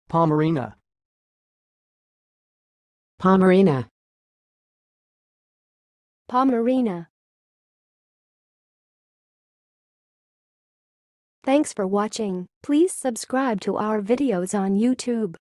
pomarina, pomarina, pomarina. Thanks for watching. Please subscribe to our videos on YouTube.